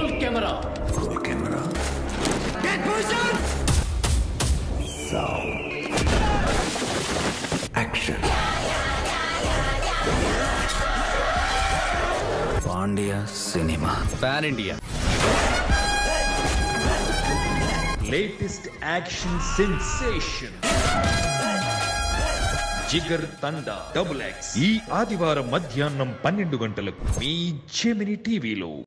Roll camera. Roll camera. Get position. Sound. Action. Pandia Cinema. Pan India. Latest action sensation. Jigarthanda XX. ఈ ఆదివారం మధ్యాహ్నం 12 గంటలకు మీ Gemini టీవీలో.